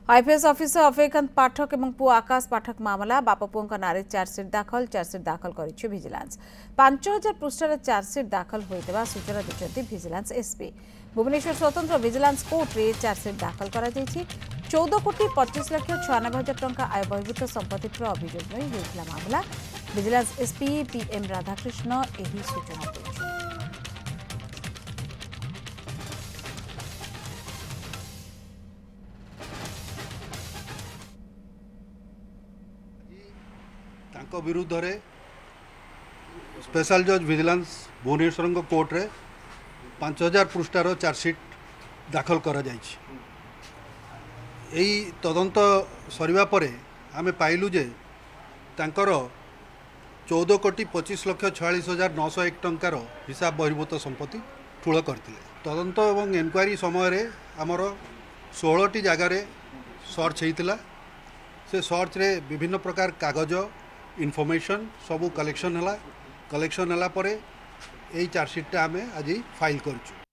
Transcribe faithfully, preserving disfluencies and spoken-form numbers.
IPS officer अफेकांत पाठक और पुओ आकाश पाठक मामला बाप पुओं नारे चार्जसीट दाखल चार्जसीट दाखल कर विजिलेंस पांच हजार पृष्ठार चार्जसीट दाखल होता सूचना देते विजिलेंस एसपी भुवनेश्वर स्वतंत्र विजिलेंस कोर्ट रे चार्जसीट दाखल कर चौदह कोटी पच्चीस लाख छयानबे हजार टंका आय बहिर्भूत संपत्ति अभियोग नहीं होता मामला विजिलेंस एसपी पीएम राधाकृष्ण यही सूचना देते। तांको विरुद्ध रे स्पेशल जज विजिलेंस भुवनेश्वर कोर्ट रे पांच हजार पृष्ठार चार्जसीट दाखल करा जायछि। एई तदंत सरिबा परे आमे पाइलु जे तांकर चौदह कोटी पच्चीस लक्ष छयालीस हजार नौश एक टंकार हिसाब बहिर्भूत संपत्ति ठूल करथिले। तदंत एवं एनक्वारी समय रे आमर सोलह टी जगार सर्च होइतिला। से सर्च रे विभिन्न प्रकार कागज इनफॉरमेशन सबू कलेक्शन है कलेक्शन है चार्जसीटा आम आज फाइल करूँ।